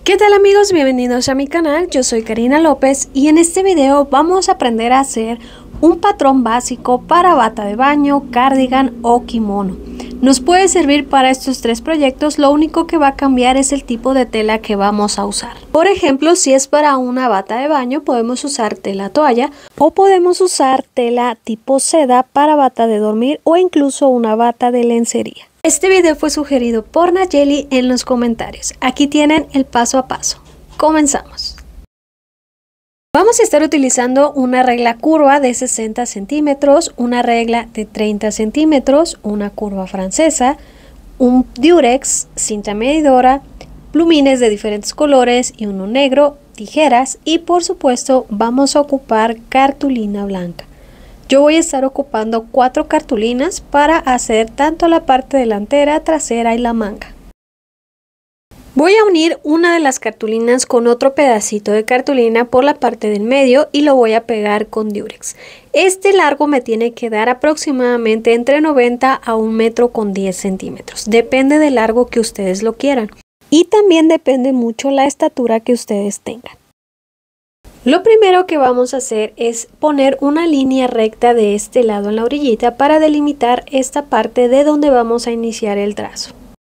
¿Qué tal amigos? Bienvenidos a mi canal, yo soy Karina López y en este video vamos a aprender a hacer un patrón básico para bata de baño, cardigan o kimono. Nos puede servir para estos tres proyectos, lo único que va a cambiar es el tipo de tela que vamos a usar. Por ejemplo, si es para una bata de baño podemos usar tela toalla o podemos usar tela tipo seda para bata de dormir o incluso una bata de lencería. Este video fue sugerido por Nayeli en los comentarios. Aquí tienen el paso a paso. Comenzamos. Vamos a estar utilizando una regla curva de 60 centímetros, una regla de 30 centímetros, una curva francesa, un Durex, cinta medidora, plumines de diferentes colores y uno negro, tijeras y por supuesto vamos a ocupar cartulina blanca. Yo voy a estar ocupando 4 cartulinas para hacer tanto la parte delantera, trasera y la manga. Voy a unir una de las cartulinas con otro pedacito de cartulina por la parte del medio y lo voy a pegar con Durex. Este largo me tiene que dar aproximadamente entre 90 a 1 metro con 10 centímetros. Depende del largo que ustedes lo quieran. Y también depende mucho la estatura que ustedes tengan. Lo primero que vamos a hacer es poner una línea recta de este lado en la orillita para delimitar esta parte de donde vamos a iniciar el trazo.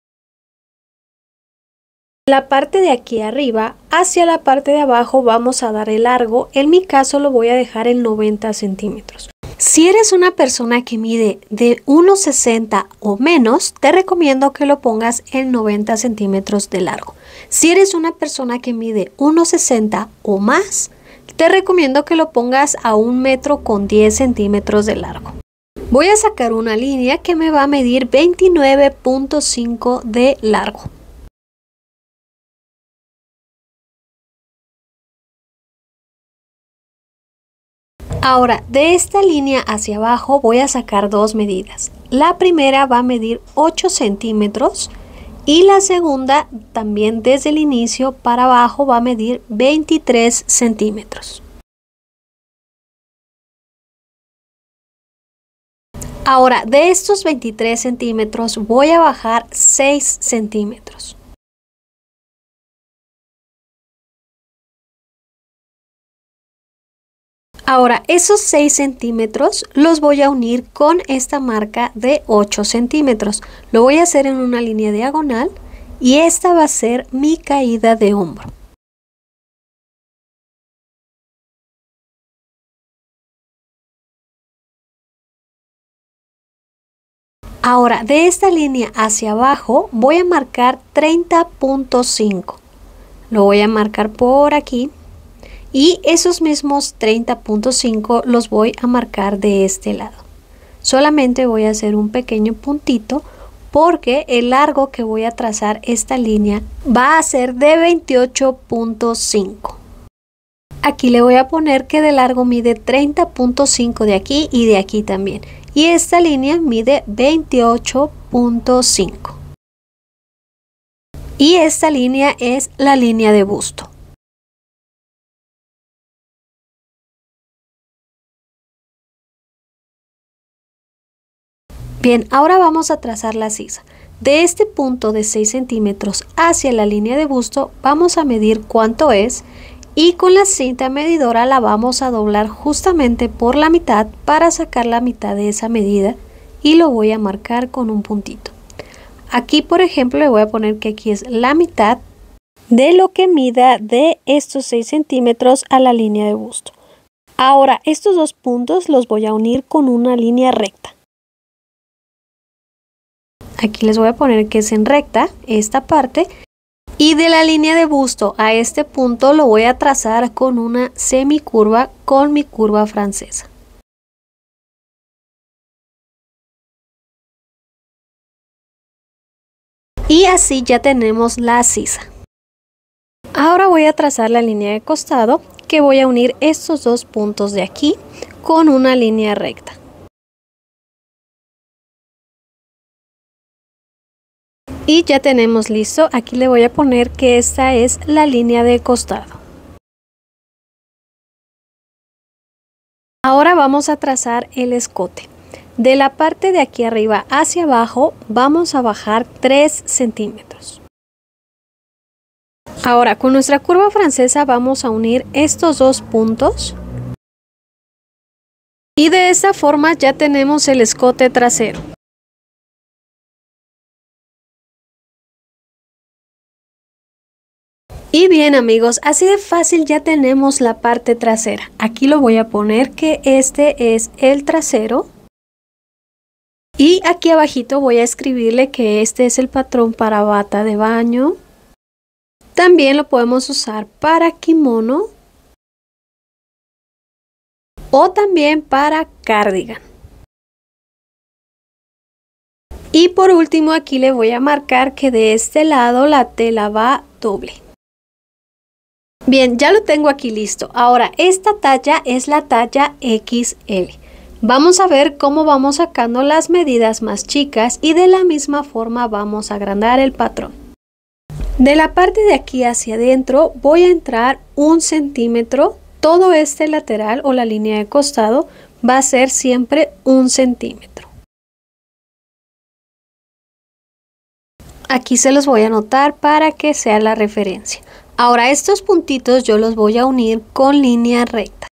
La parte de aquí arriba hacia la parte de abajo vamos a dar el largo, en mi caso lo voy a dejar en 90 centímetros. Si eres una persona que mide de 1,60 o menos, te recomiendo que lo pongas en 90 centímetros de largo. Si eres una persona que mide 1,60 o más, te recomiendo que lo pongas a 1 metro con 10 centímetros de largo. Voy a sacar una línea que me va a medir 29.5 de largo. Ahora, de esta línea hacia abajo voy a sacar dos medidas. La primera va a medir 8 centímetros y la segunda también desde el inicio para abajo va a medir 23 centímetros. Ahora, de estos 23 centímetros voy a bajar 6 centímetros. Ahora, esos 6 centímetros los voy a unir con esta marca de 8 centímetros. Lo voy a hacer en una línea diagonal y esta va a ser mi caída de hombro. Ahora, de esta línea hacia abajo voy a marcar 30.5. Lo voy a marcar por aquí. Y esos mismos 30.5 los voy a marcar de este lado. Solamente voy a hacer un pequeño puntito porque el largo que voy a trazar esta línea va a ser de 28.5. Aquí le voy a poner que de largo mide 30.5 de aquí y de aquí también. Y esta línea mide 28.5. Y esta línea es la línea de busto. Bien, ahora vamos a trazar la sisa. De este punto de 6 centímetros hacia la línea de busto vamos a medir cuánto es y con la cinta medidora la vamos a doblar justamente por la mitad para sacar la mitad de esa medida y lo voy a marcar con un puntito. Aquí por ejemplo le voy a poner que aquí es la mitad de lo que mida de estos 6 centímetros a la línea de busto. Ahora estos dos puntos los voy a unir con una línea recta. Aquí les voy a poner que es en recta esta parte y de la línea de busto a este punto lo voy a trazar con una semicurva con mi curva francesa. Y así ya tenemos la sisa. Ahora voy a trazar la línea de costado que voy a unir estos dos puntos de aquí con una línea recta. Y ya tenemos listo, aquí le voy a poner que esta es la línea de costado. Ahora vamos a trazar el escote. De la parte de aquí arriba hacia abajo vamos a bajar 3 centímetros. Ahora con nuestra curva francesa vamos a unir estos dos puntos. Y de esta forma ya tenemos el escote trasero. Y bien amigos, así de fácil ya tenemos la parte trasera. Aquí lo voy a poner que este es el trasero. Y aquí abajito voy a escribirle que este es el patrón para bata de baño. También lo podemos usar para kimono. O también para cardigan. Y por último aquí le voy a marcar que de este lado la tela va doble. Bien, ya lo tengo aquí listo. Ahora esta talla es la talla XL. Vamos a ver cómo vamos sacando las medidas más chicas y de la misma forma vamos a agrandar el patrón. De la parte de aquí hacia adentro voy a entrar 1 centímetro. Todo este lateral o la línea de costado va a ser siempre 1 centímetro. Aquí se los voy a anotar para que sea la referencia. Ahora estos puntitos yo los voy a unir con línea recta.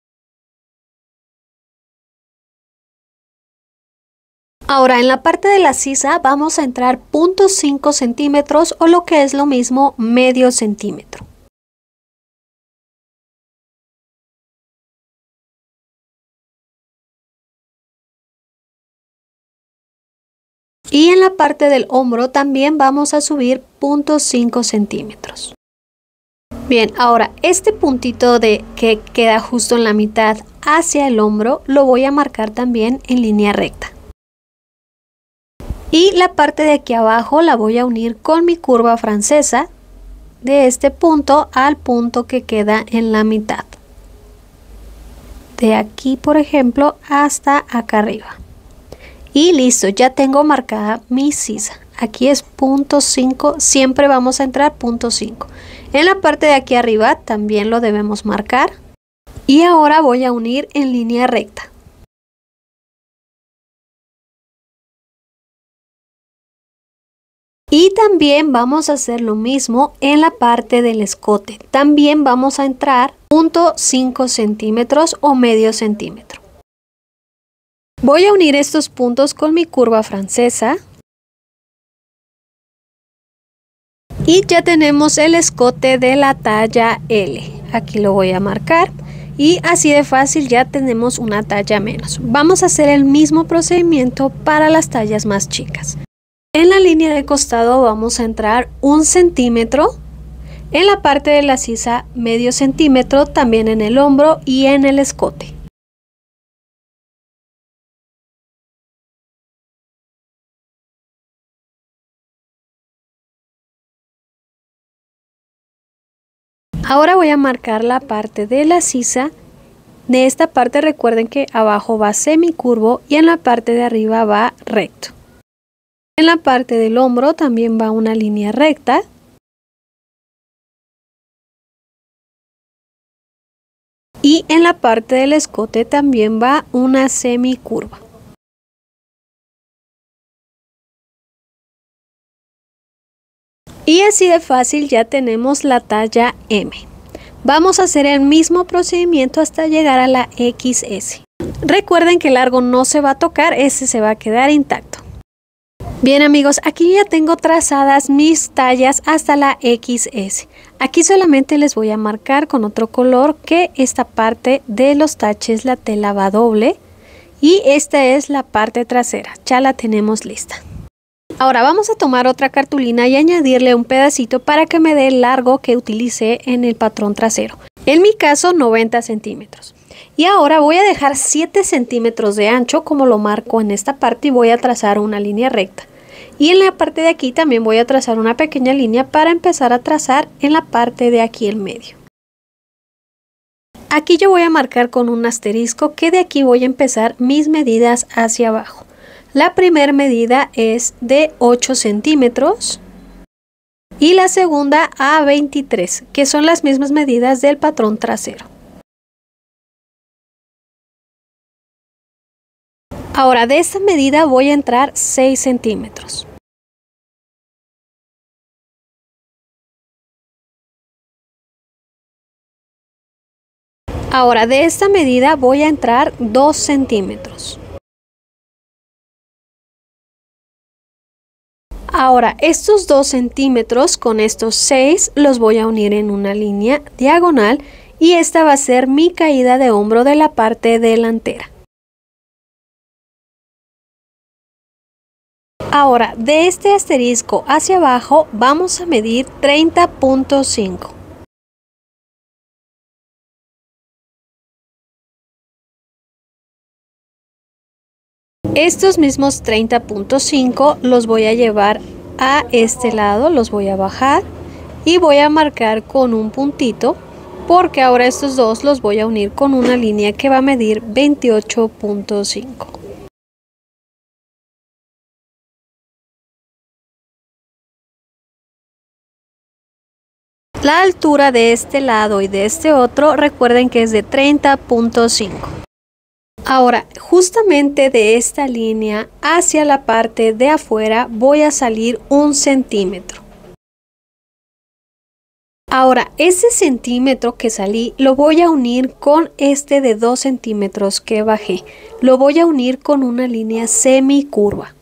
Ahora en la parte de la sisa vamos a entrar 0.5 centímetros o lo que es lo mismo medio centímetro. Y en la parte del hombro también vamos a subir 0.5 centímetros. Bien, ahora este puntito que queda justo en la mitad hacia el hombro lo voy a marcar también en línea recta. Y la parte de aquí abajo la voy a unir con mi curva francesa de este punto al punto que queda en la mitad. De aquí, por ejemplo, hasta acá arriba. Y listo, ya tengo marcada mi sisa. Aquí es 0.5, siempre vamos a entrar 0.5. En la parte de aquí arriba también lo debemos marcar. Y ahora voy a unir en línea recta. Y también vamos a hacer lo mismo en la parte del escote. También vamos a entrar 0.5 centímetros o medio centímetro. Voy a unir estos puntos con mi curva francesa. Y ya tenemos el escote de la talla L. Aquí lo voy a marcar. Y así de fácil ya tenemos una talla menos. Vamos a hacer el mismo procedimiento para las tallas más chicas. En la línea de costado vamos a entrar 1 centímetro. En la parte de la sisa medio centímetro, también en el hombro y en el escote. Ahora voy a marcar la parte de la sisa. De esta parte recuerden que abajo va semicurvo y en la parte de arriba va recto. En la parte del hombro también va una línea recta. Y en la parte del escote también va una semicurva. Y así de fácil ya tenemos la talla M. Vamos a hacer el mismo procedimiento hasta llegar a la XS. Recuerden que el largo no se va a tocar, ese se va a quedar intacto. Bien amigos, aquí ya tengo trazadas mis tallas hasta la XS. Aquí solamente les voy a marcar con otro color que esta parte de los taches la tela va doble. Y esta es la parte trasera, ya la tenemos lista. Ahora vamos a tomar otra cartulina y añadirle un pedacito para que me dé el largo que utilicé en el patrón trasero. En mi caso 90 centímetros. Y ahora voy a dejar 7 centímetros de ancho como lo marco en esta parte y voy a trazar una línea recta. Y en la parte de aquí también voy a trazar una pequeña línea para empezar a trazar en la parte de aquí en medio. Aquí yo voy a marcar con un asterisco que de aquí voy a empezar mis medidas hacia abajo. La primera medida es de 8 centímetros y la segunda a 23, que son las mismas medidas del patrón trasero. Ahora de esta medida voy a entrar 6 centímetros. Ahora de esta medida voy a entrar 2 centímetros. Ahora estos 2 centímetros con estos 6 los voy a unir en una línea diagonal y esta va a ser mi caída de hombro de la parte delantera. Ahora de este asterisco hacia abajo vamos a medir 30.5. Estos mismos 30.5 los voy a llevar a este lado, los voy a bajar y voy a marcar con un puntito porque ahora estos dos los voy a unir con una línea que va a medir 28.5. La altura de este lado y de este otro recuerden que es de 30.5. Ahora, justamente de esta línea hacia la parte de afuera voy a salir 1 centímetro. Ahora, ese centímetro que salí lo voy a unir con este de 2 centímetros que bajé. Lo voy a unir con una línea semicurva.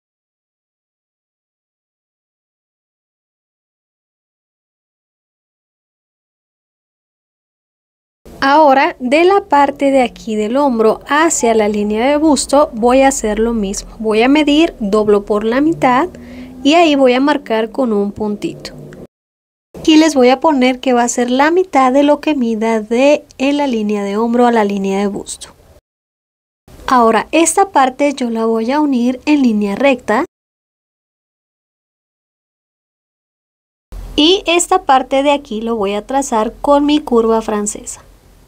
Ahora, de la parte de aquí del hombro hacia la línea de busto voy a hacer lo mismo. Voy a medir, doblo por la mitad y ahí voy a marcar con un puntito. Aquí les voy a poner que va a ser la mitad de lo que mida de la línea de hombro a la línea de busto. Ahora, esta parte yo la voy a unir en línea recta. Y esta parte de aquí lo voy a trazar con mi curva francesa.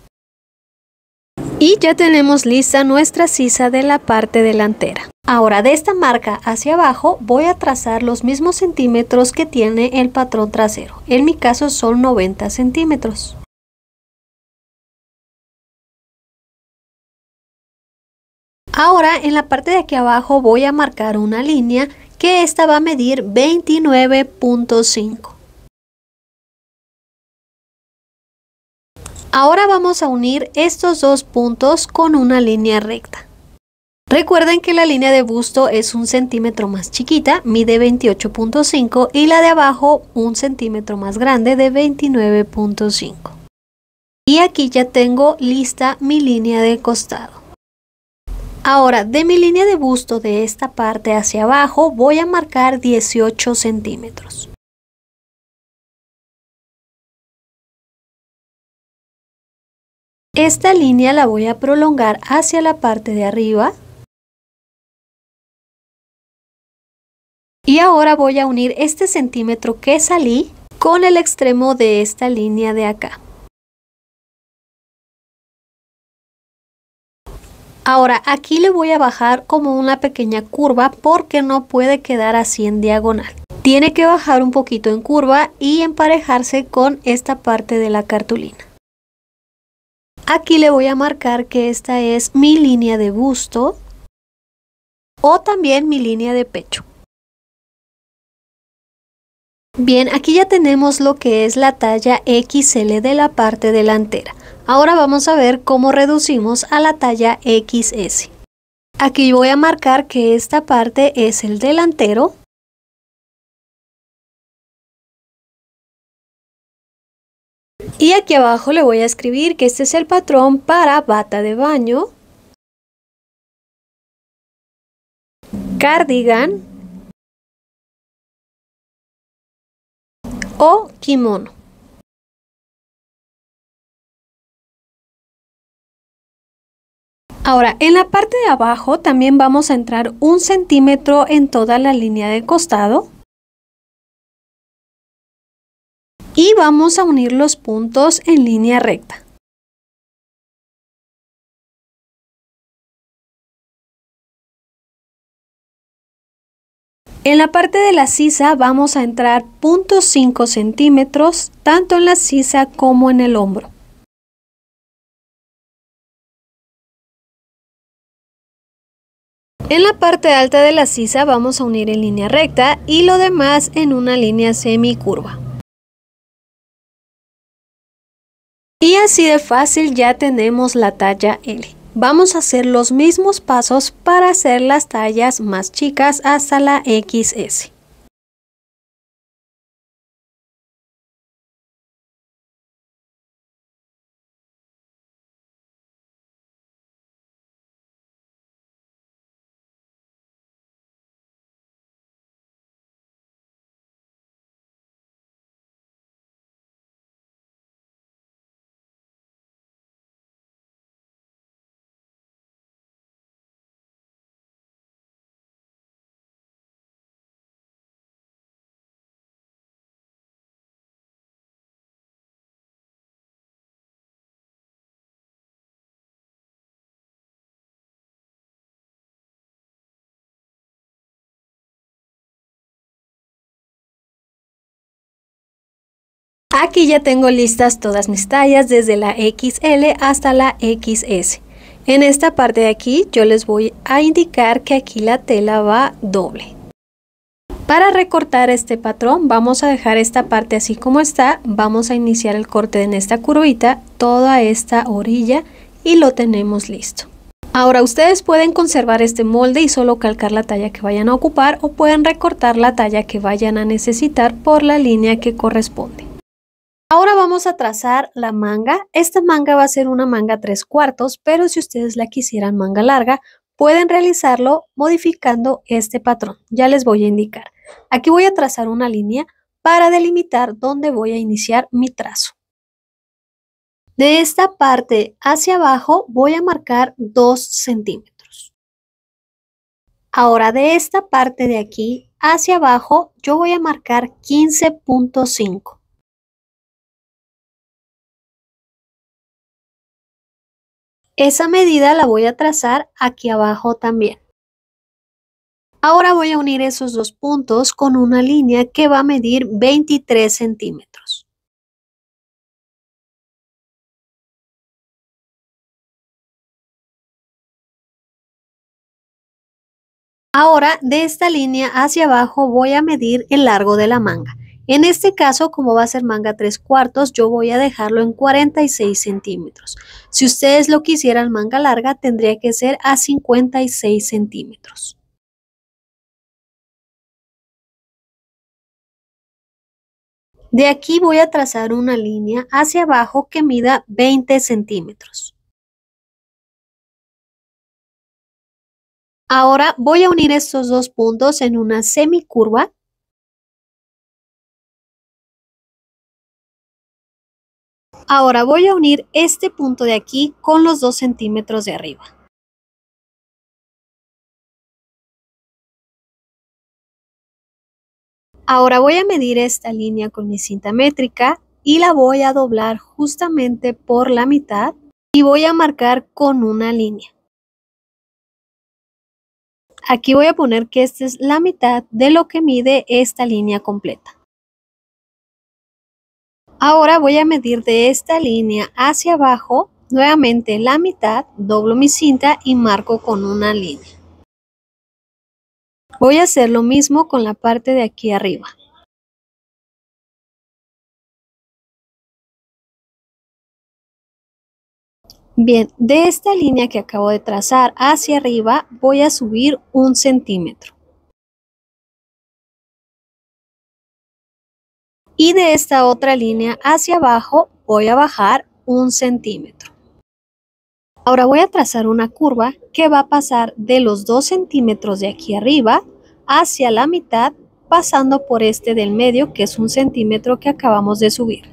Y ya tenemos lista nuestra sisa de la parte delantera. Ahora de esta marca hacia abajo voy a trazar los mismos centímetros que tiene el patrón trasero. En mi caso son 90 centímetros. Ahora en la parte de aquí abajo voy a marcar una línea que esta va a medir 29.5. Ahora vamos a unir estos dos puntos con una línea recta. Recuerden que la línea de busto es 1 centímetro más chiquita, mide 28.5 y la de abajo 1 centímetro más grande de 29.5. Y aquí ya tengo lista mi línea de costado. Ahora de mi línea de busto de esta parte hacia abajo voy a marcar 18 centímetros. Esta línea la voy a prolongar hacia la parte de arriba. Y ahora voy a unir este centímetro que salí con el extremo de esta línea de acá. Ahora aquí le voy a bajar como una pequeña curva porque no puede quedar así en diagonal. Tiene que bajar un poquito en curva y emparejarse con esta parte de la cartulina. Aquí le voy a marcar que esta es mi línea de busto o también mi línea de pecho. Bien, aquí ya tenemos lo que es la talla XL de la parte delantera. Ahora vamos a ver cómo reducimos a la talla XS. Aquí voy a marcar que esta parte es el delantero. Y aquí abajo le voy a escribir que este es el patrón para bata de baño, cardigan o kimono. Ahora, en la parte de abajo también vamos a entrar 1 centímetro en toda la línea de costado. Y vamos a unir los puntos en línea recta. En la parte de la sisa vamos a entrar 0.5 centímetros, tanto en la sisa como en el hombro. En la parte alta de la sisa vamos a unir en línea recta y lo demás en una línea semicurva. Y así de fácil ya tenemos la talla L. Vamos a hacer los mismos pasos para hacer las tallas más chicas hasta la XS. Aquí ya tengo listas todas mis tallas desde la XL hasta la XS. En esta parte de aquí yo les voy a indicar que aquí la tela va doble. Para recortar este patrón vamos a dejar esta parte así como está. Vamos a iniciar el corte en esta curvita, toda esta orilla y lo tenemos listo. Ahora ustedes pueden conservar este molde y solo calcar la talla que vayan a ocupar o pueden recortar la talla que vayan a necesitar por la línea que corresponde. Ahora vamos a trazar la manga. Esta manga va a ser una manga 3/4, pero si ustedes la quisieran manga larga, pueden realizarlo modificando este patrón. Ya les voy a indicar. Aquí voy a trazar una línea para delimitar dónde voy a iniciar mi trazo. De esta parte hacia abajo voy a marcar 2 centímetros. Ahora de esta parte de aquí hacia abajo yo voy a marcar 15.5. Esa medida la voy a trazar aquí abajo también. Ahora voy a unir esos dos puntos con una línea que va a medir 23 centímetros. Ahora de esta línea hacia abajo voy a medir el largo de la manga. En este caso, como va a ser manga 3/4, yo voy a dejarlo en 46 centímetros. Si ustedes lo quisieran manga larga, tendría que ser a 56 centímetros. De aquí voy a trazar una línea hacia abajo que mida 20 centímetros. Ahora voy a unir estos dos puntos en una semicurva. Ahora voy a unir este punto de aquí con los 2 centímetros de arriba. Ahora voy a medir esta línea con mi cinta métrica y la voy a doblar justamente por la mitad y voy a marcar con una línea. Aquí voy a poner que esta es la mitad de lo que mide esta línea completa. Ahora voy a medir de esta línea hacia abajo, nuevamente la mitad, doblo mi cinta y marco con una línea. Voy a hacer lo mismo con la parte de aquí arriba. Bien, de esta línea que acabo de trazar hacia arriba voy a subir 1 centímetro. Y de esta otra línea hacia abajo voy a bajar 1 centímetro. Ahora voy a trazar una curva que va a pasar de los 2 centímetros de aquí arriba hacia la mitad, pasando por este del medio, que es 1 centímetro que acabamos de subir.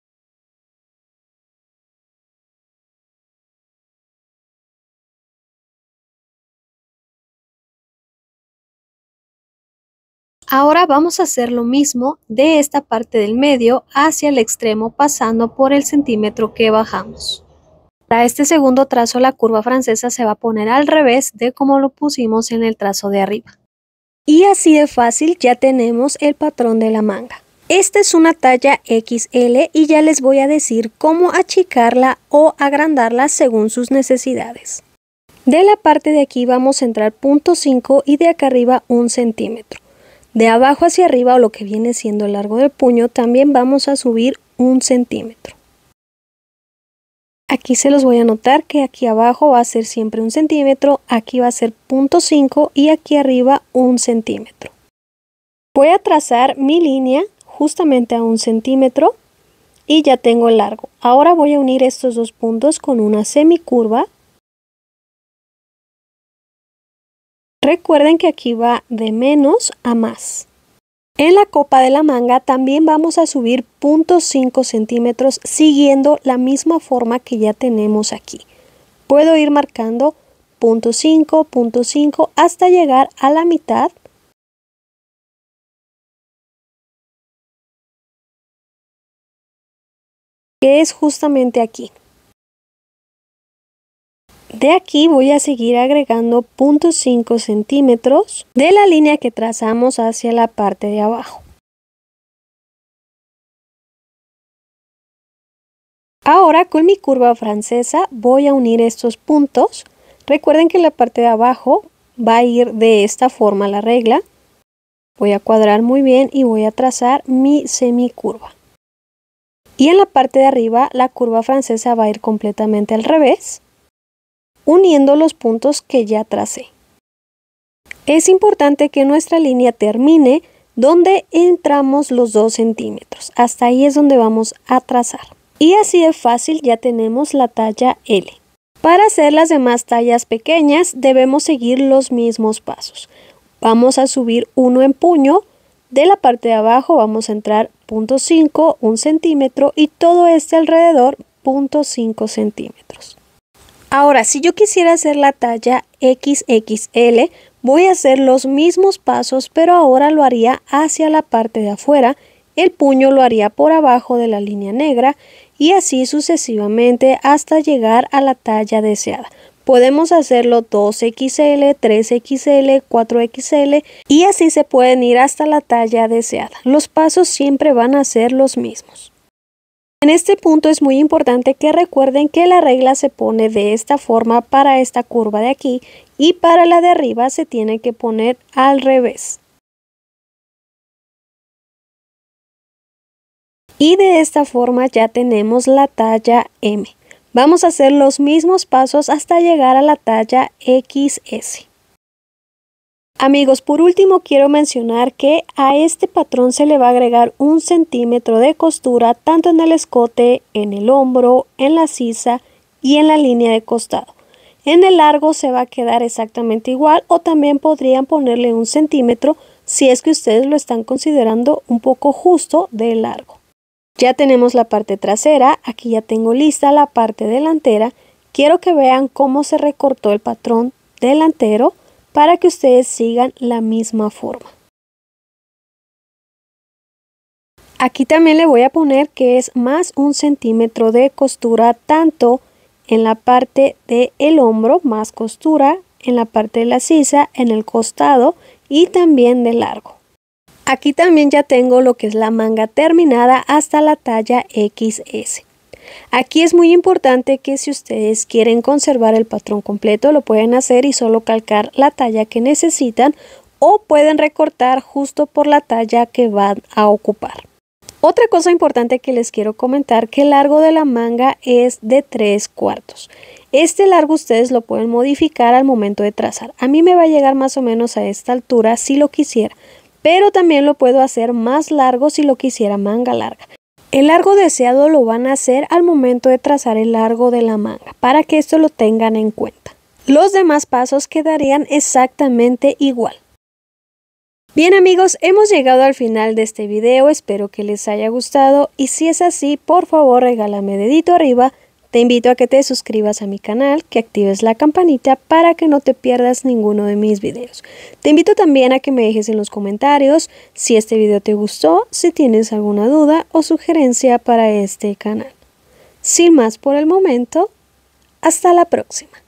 Ahora vamos a hacer lo mismo de esta parte del medio hacia el extremo, pasando por el centímetro que bajamos. Para este segundo trazo la curva francesa se va a poner al revés de como lo pusimos en el trazo de arriba. Y así de fácil ya tenemos el patrón de la manga. Esta es una talla XL y ya les voy a decir cómo achicarla o agrandarla según sus necesidades. De la parte de aquí vamos a entrar 0.5 y de acá arriba 1 centímetro. De abajo hacia arriba, o lo que viene siendo el largo del puño, también vamos a subir 1 centímetro. Aquí se los voy a anotar que aquí abajo va a ser siempre 1 centímetro, aquí va a ser 0.5 y aquí arriba 1 centímetro. Voy a trazar mi línea justamente a 1 centímetro y ya tengo el largo. Ahora voy a unir estos dos puntos con una semicurva. Recuerden que aquí va de menos a más. En la copa de la manga también vamos a subir 0.5 centímetros siguiendo la misma forma que ya tenemos aquí. Puedo ir marcando 0.5, 0.5 hasta llegar a la mitad. Que es justamente aquí. De aquí voy a seguir agregando 0.5 centímetros de la línea que trazamos hacia la parte de abajo. Ahora con mi curva francesa voy a unir estos puntos. Recuerden que la parte de abajo va a ir de esta forma la regla. Voy a cuadrar muy bien y voy a trazar mi semicurva. Y en la parte de arriba la curva francesa va a ir completamente al revés, uniendo los puntos que ya tracé. Es importante que nuestra línea termine donde entramos los 2 centímetros. Hasta ahí es donde vamos a trazar. Y así de fácil ya tenemos la talla L. Para hacer las demás tallas pequeñas debemos seguir los mismos pasos. Vamos a subir uno en puño. De la parte de abajo vamos a entrar 0.5, 1 centímetro y todo este alrededor 0.5 centímetros. Ahora, si yo quisiera hacer la talla XXL, voy a hacer los mismos pasos, pero ahora lo haría hacia la parte de afuera. El puño lo haría por abajo de la línea negra y así sucesivamente hasta llegar a la talla deseada. Podemos hacerlo 2XL, 3XL, 4XL y así se pueden ir hasta la talla deseada. Los pasos siempre van a ser los mismos. En este punto es muy importante que recuerden que la regla se pone de esta forma para esta curva de aquí y para la de arriba se tiene que poner al revés. Y de esta forma ya tenemos la talla M. Vamos a hacer los mismos pasos hasta llegar a la talla XS. Amigos, por último quiero mencionar que a este patrón se le va a agregar 1 centímetro de costura tanto en el escote, en el hombro, en la sisa y en la línea de costado. En el largo se va a quedar exactamente igual o también podrían ponerle 1 centímetro si es que ustedes lo están considerando un poco justo de largo. Ya tenemos la parte trasera, aquí ya tengo lista la parte delantera. Quiero que vean cómo se recortó el patrón delantero para que ustedes sigan la misma forma. Aquí también le voy a poner que es más 1 centímetro de costura tanto en la parte del hombro, más costura, en la parte de la sisa, en el costado y también de largo. Aquí también ya tengo lo que es la manga terminada hasta la talla XS. Aquí es muy importante que si ustedes quieren conservar el patrón completo lo pueden hacer y solo calcar la talla que necesitan o pueden recortar justo por la talla que van a ocupar. Otra cosa importante que les quiero comentar que el largo de la manga es de 3/4. Este largo ustedes lo pueden modificar al momento de trazar. A mí me va a llegar más o menos a esta altura si lo quisiera, pero también lo puedo hacer más largo si lo quisiera manga larga. El largo deseado lo van a hacer al momento de trazar el largo de la manga, para que esto lo tengan en cuenta. Los demás pasos quedarían exactamente igual. Bien amigos, hemos llegado al final de este video, espero que les haya gustado y si es así, por favor regálame dedito arriba. Te invito a que te suscribas a mi canal, que actives la campanita para que no te pierdas ninguno de mis videos. Te invito también a que me dejes en los comentarios si este video te gustó, si tienes alguna duda o sugerencia para este canal. Sin más por el momento, hasta la próxima.